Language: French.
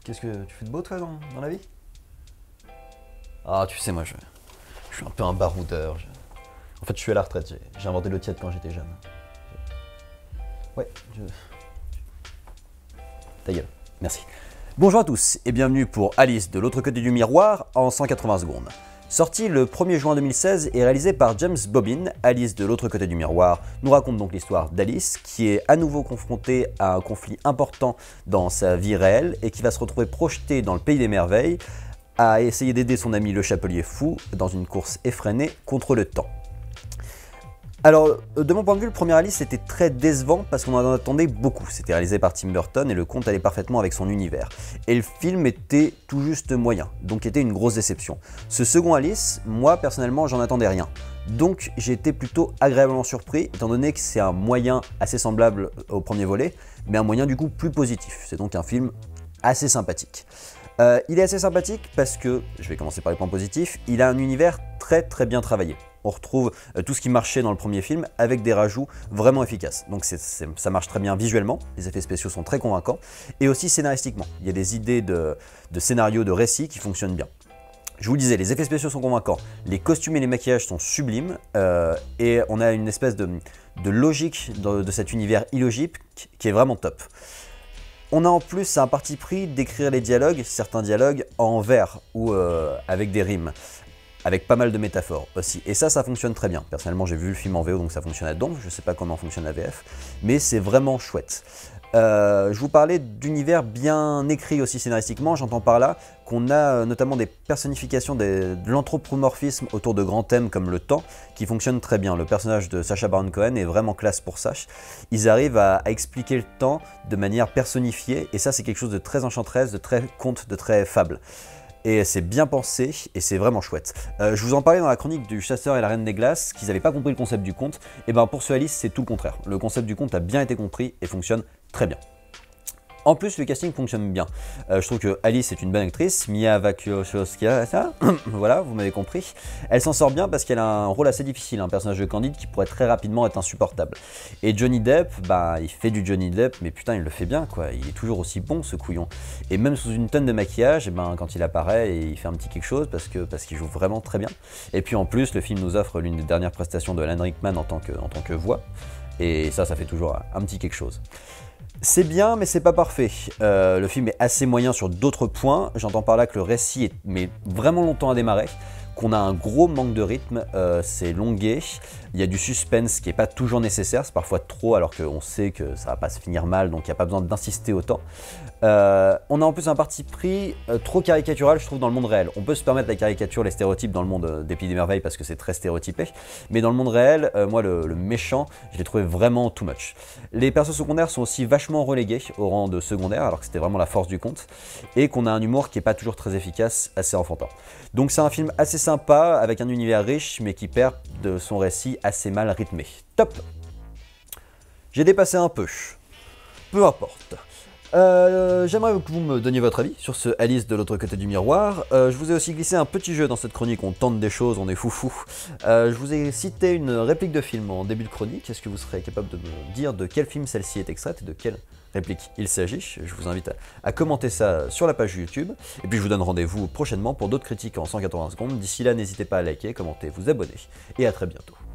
Qu'est-ce que tu fais de beau toi dans la vie? Ah, tu sais, moi je suis un peu un baroudeur. En fait, je suis à la retraite. J'ai inventé l'eau tiède quand j'étais jeune. Ouais, ta gueule. Merci. Bonjour à tous et bienvenue pour Alice de l'autre côté du miroir en 180 secondes. Sorti le 1er juin 2016 et réalisé par James Bobin, Alice de l'autre côté du miroir nous raconte donc l'histoire d'Alice qui est à nouveau confrontée à un conflit important dans sa vie réelle et qui va se retrouver projetée dans le pays des merveilles à essayer d'aider son ami le chapelier fou dans une course effrénée contre le temps. Alors, de mon point de vue, le premier Alice était très décevant parce qu'on en attendait beaucoup. C'était réalisé par Tim Burton et le conte allait parfaitement avec son univers. Et le film était tout juste moyen, donc était une grosse déception. Ce second Alice, moi personnellement, j'en attendais rien. Donc j'ai été plutôt agréablement surpris, étant donné que c'est un moyen assez semblable au premier volet, mais un moyen du coup plus positif. C'est donc un film assez sympathique. Il est assez sympathique parce que, je vais commencer par les points positifs, il a un univers très bien travaillé. On retrouve tout ce qui marchait dans le premier film avec des rajouts vraiment efficaces. Donc ça marche très bien visuellement, les effets spéciaux sont très convaincants, et aussi scénaristiquement. Il y a des idées de scénario, de récit qui fonctionnent bien. Je vous le disais, les effets spéciaux sont convaincants, les costumes et les maquillages sont sublimes, et on a une espèce de logique de cet univers illogique qui est vraiment top. On a en plus un parti pris d'écrire les dialogues, certains dialogues en vers ou avec des rimes, avec pas mal de métaphores aussi. Et ça fonctionne très bien. Personnellement, j'ai vu le film en VO, donc ça fonctionne à donf. Je sais pas comment fonctionne la VF, mais c'est vraiment chouette. Je vous parlais d'univers bien écrit aussi scénaristiquement. J'entends par là qu'on a notamment des personnifications de l'anthropomorphisme autour de grands thèmes comme le temps qui fonctionnent très bien. Le personnage de Sacha Baron Cohen est vraiment classe pour ça. Ils arrivent à expliquer le temps de manière personnifiée et ça c'est quelque chose de très enchanteresse, de très conte, de très fable. Et c'est bien pensé et c'est vraiment chouette. Je vous en parlais dans la chronique du Chasseur et la Reine des Glaces, qu'ils n'avaient pas compris le concept du conte. Et ben pour ce Alice, c'est tout le contraire. Le concept du conte a bien été compris et fonctionne très bien. En plus, le casting fonctionne bien. Je trouve que Alice est une bonne actrice, Mia Wasikowska, ça, voilà, vous m'avez compris. Elle s'en sort bien parce qu'elle a un rôle assez difficile, un personnage de Candide qui pourrait très rapidement être insupportable. Et Johnny Depp, bah, il fait du Johnny Depp, mais putain, il le fait bien, quoi. Il est toujours aussi bon, ce couillon. Et même sous une tonne de maquillage, et ben, quand il apparaît, il fait un petit quelque chose parce qu'il joue vraiment très bien. Et puis en plus, le film nous offre l'une des dernières prestations de Alan Rickman en tant que voix. Et ça fait toujours un petit quelque chose. C'est bien, mais c'est pas parfait. Le film est assez moyen sur d'autres points. J'entends par là que le récit met vraiment longtemps à démarrer, qu'on a un gros manque de rythme, c'est longué. Il y a du suspense qui n'est pas toujours nécessaire, c'est parfois trop alors qu'on sait que ça va pas se finir mal, donc il n'y a pas besoin d'insister autant. On a en plus un parti pris trop caricatural, je trouve, dans le monde réel. On peut se permettre la caricature, les stéréotypes dans le monde des Pays des Merveilles parce que c'est très stéréotypé, mais dans le monde réel, moi le méchant, je l'ai trouvé vraiment too much. Les persos secondaires sont aussi vachement relégués au rang de secondaires, alors que c'était vraiment la force du conte, et qu'on a un humour qui n'est pas toujours très efficace, assez enfantin. Donc c'est un film assez sympa, avec un univers riche, mais qui perd de son récit assez mal rythmé. Top! J'ai dépassé un peu. Peu importe. J'aimerais que vous me donniez votre avis sur ce Alice de l'autre côté du miroir. Je vous ai aussi glissé un petit jeu dans cette chronique, on tente des choses, on est foufou. Je vous ai cité une réplique de film en début de chronique. Est-ce que vous serez capable de me dire de quel film celle-ci est extraite et de quelle réplique il s'agit? Je vous invite à commenter ça sur la page YouTube. Et puis je vous donne rendez-vous prochainement pour d'autres critiques en 180 secondes. D'ici là, n'hésitez pas à liker, commenter, vous abonner. Et à très bientôt.